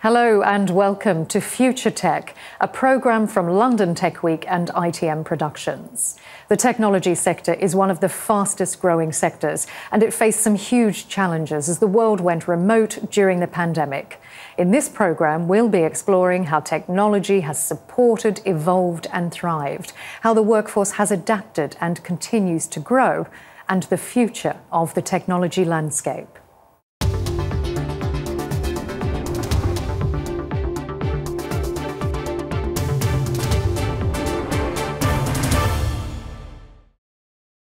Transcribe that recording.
Hello and welcome to Future Tech, a programme from London Tech Week and ITM Productions. The technology sector is one of the fastest growing sectors, and it faced some huge challenges as the world went remote during the pandemic. In this programme, we'll be exploring how technology has supported, evolved and thrived, how the workforce has adapted and continues to grow, and the future of the technology landscape.